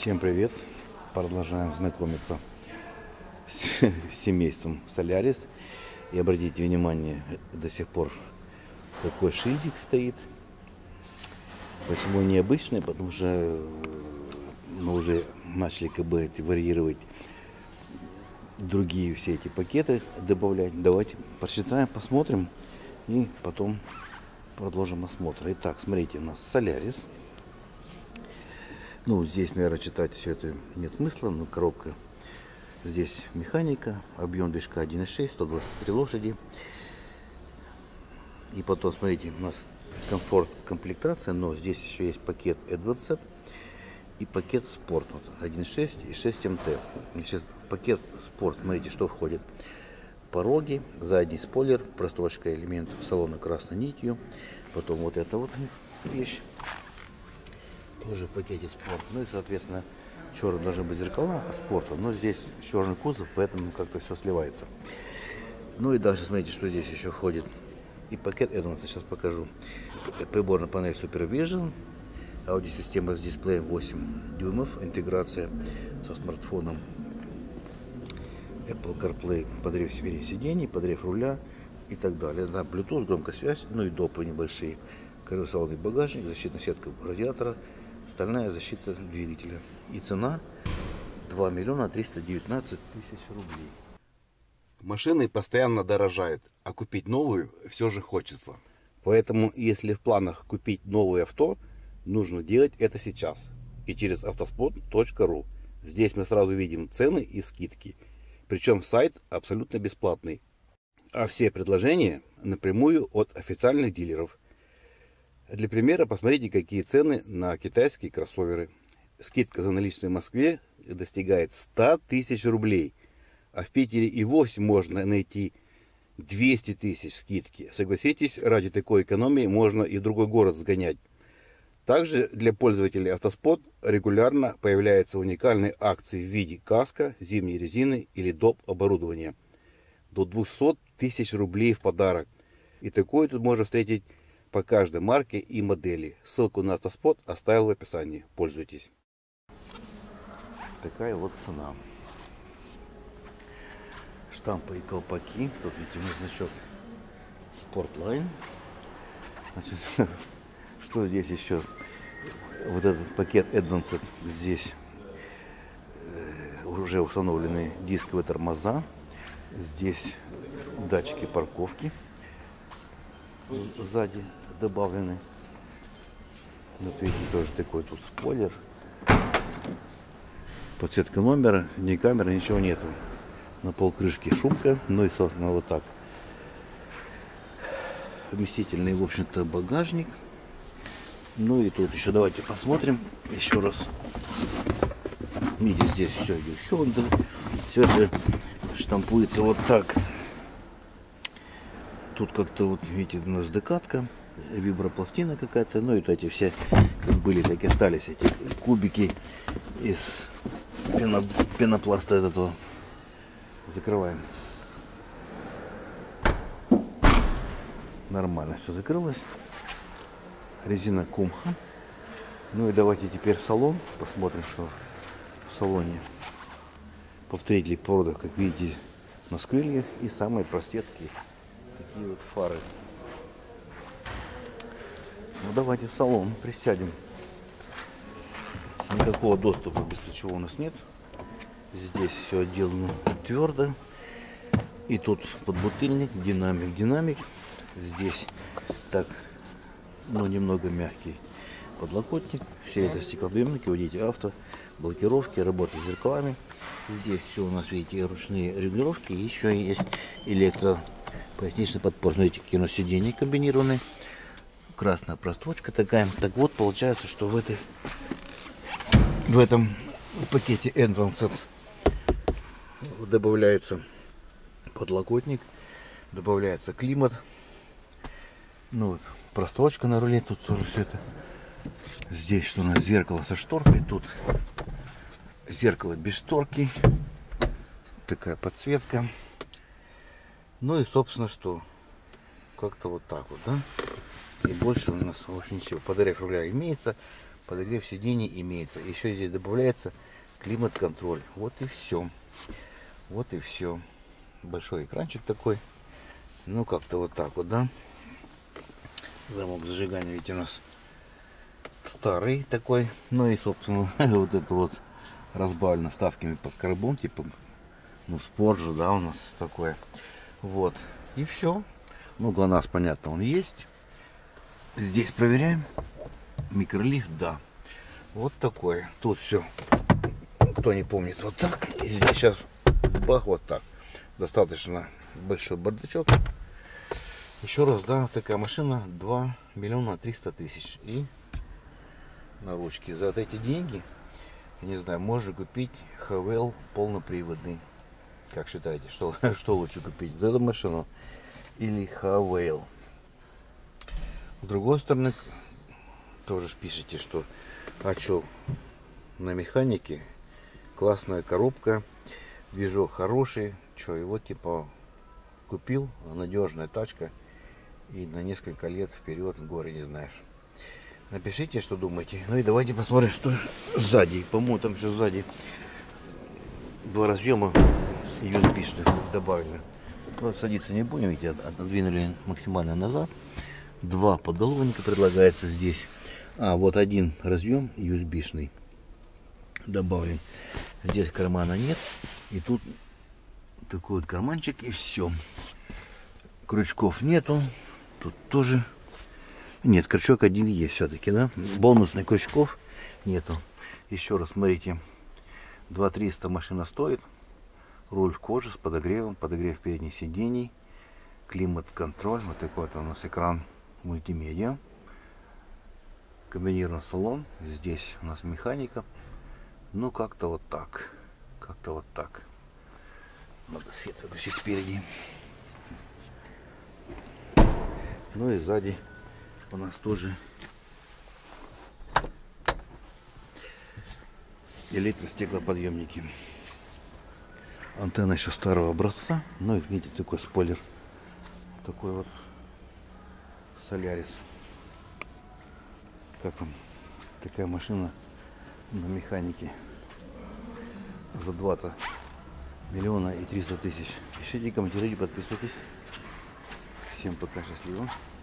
Всем привет! Продолжаем знакомиться с семейством Солярис. И обратите внимание, до сих пор какой шильдик стоит. Почему необычный? Потому что мы уже начали варьировать другие все эти пакеты, добавлять. Давайте посчитаем, посмотрим и потом продолжим осмотр. Итак, смотрите, у нас Солярис. Ну, здесь, наверное, читать все это нет смысла, но коробка. Здесь механика, объем движка 1.6, 123 лошади. И потом, смотрите, у нас комфорт, комплектация, но здесь еще есть пакет Advanced и пакет Спорт. Вот 1.6 и 6 МТ. Сейчас в пакет Спорт, смотрите, что входит. Пороги, задний спойлер, прострочка элементов салона красной нитью. Потом вот эта вот вещь. Тоже в пакете Спорт. Ну и, соответственно, черные должны быть зеркала от Спорта, но здесь черный кузов, поэтому как-то все сливается. Ну и дальше смотрите, что здесь еще входит. И пакет Advanced, сейчас покажу. Приборная панель Super Vision, аудиосистема с дисплеем 8 дюймов, интеграция со смартфоном, Apple CarPlay, подогрев сидений, подогрев руля и так далее. Да, Bluetooth, громкая связь, ну и допы небольшие. Колесовый багажник, защитная сетка радиатора, стальная защита двигателя. И цена 2 миллиона 319 тысяч рублей. Машины постоянно дорожают, а купить новую все же хочется. Поэтому, если в планах купить новое авто, нужно делать это сейчас. И через autospot.ru. Здесь мы сразу видим цены и скидки. Причем сайт абсолютно бесплатный. А все предложения напрямую от официальных дилеров. Для примера посмотрите, какие цены на китайские кроссоверы. Скидка за наличные в Москве достигает 100 тысяч рублей. А в Питере и вовсе можно найти 200 тысяч скидки. Согласитесь, ради такой экономии можно и в другой город сгонять. Также для пользователей Автоспот регулярно появляются уникальные акции в виде каска, зимней резины или доп. Оборудования. До 200 тысяч рублей в подарок. И такое тут можно встретить по каждой марке и модели. Ссылку на Автоспот оставил в описании. Пользуйтесь. Такая вот цена. Штампы и колпаки. Тут видите, значок Sportline. Значит, что здесь еще? Вот этот пакет Advanced. Здесь уже установлены дисковые тормоза. Здесь датчики парковки сзади добавлены. Вот видите, тоже такой тут спойлер. Подсветка номера, ни камеры, ничего нету. На полкрышки шумка, ну и собственно вот так. Вместительный, в общем-то, багажник. Ну и тут еще давайте посмотрим еще раз. Видите, здесь все идет Hyundai. Все это штампуется вот так. Тут как-то вот, видите, у нас декатка, вибропластина какая-то. Ну и вот эти все, как были, так и остались эти кубики из пенопласта этого. Закрываем. Нормально все закрылось. Резина Кумха. Ну и давайте теперь в салон. Посмотрим, что в салоне. Повторитель провода, как видите, на крыльях. И самые простецкие такие вот фары. Ну давайте в салон присядем. Никакого доступа без ключевого у нас нет. Здесь все отделано твердо. И тут подбутыльник, динамик. Здесь так, ну, немного мягкий подлокотник. Все это стеклоподъемники, водитель авто, блокировки, работа с зеркалами. Здесь все у нас, видите, ручные регулировки. И еще есть электропоясничный подпор. Смотрите, какие у нас сиденья комбинированные. Красная прострочка такая. Так вот, получается, что в этом пакете Advanced добавляется подлокотник, добавляется климат. Ну вот, прострочка на руле, тут тоже все это. Здесь что у нас? Зеркало со шторкой, тут зеркало без шторки, такая подсветка. Ну и собственно что, как-то вот так вот, да. И больше у нас вообще ничего. Подогрев руля имеется, подогрев сидений имеется. Еще здесь добавляется климат-контроль. Вот и все. Вот и все. Большой экранчик такой. Ну, как-то вот так вот, да. Замок зажигания ведь у нас старый такой. Ну и, собственно, вот это вот разбавлено вставками под карбон, типа, ну, спорт же, да, у нас такое. Вот. И все. Ну, ГЛОНАСС, понятно, он есть. Здесь проверяем. Микролифт, да. Вот такое. Тут все, кто не помнит, вот так. И здесь сейчас бах, вот так. Достаточно большой бардачок. Еще раз, да, такая машина 2 миллиона 300 тысяч. И на ручке. За вот эти деньги, я не знаю, можно купить Хавейл полноприводный. Как считаете, что лучше купить? Вот эту машину или Хавейл? С другой стороны, тоже пишите, что на механике классная коробка, движок хороший, что, и вот типа купил, надежная тачка, и на несколько лет вперед в горе не знаешь. Напишите, что думаете. Ну и давайте посмотрим, что сзади. По-моему, там еще сзади 2 разъема USB-шных добавлено. Вот садиться не будем, видите, отодвинули максимально назад. 2 подголовника предлагается здесь. А, вот один разъем USB-шный добавлен. Здесь кармана нет. И тут такой вот карманчик, и все. Крючков нету. Тут тоже нет, крючок один есть все-таки, да? Бонусных крючков нету. Еще раз смотрите. 2300 машина стоит. Руль в коже с подогревом, подогрев передних сидений, климат-контроль. Вот такой вот у нас экран мультимедиа. Комбинированный салон. Здесь у нас механика. Ну, как-то вот так. Как-то вот так. Надо свет выключить спереди. Ну и сзади у нас тоже электростеклоподъемники. Антенна еще старого образца. Ну и видите, такой спойлер. Такой вот Солярис. Как вам такая машина на механике за 2 миллиона и 300 тысяч? Пишите, комментируйте, подписывайтесь. Всем пока, счастливо.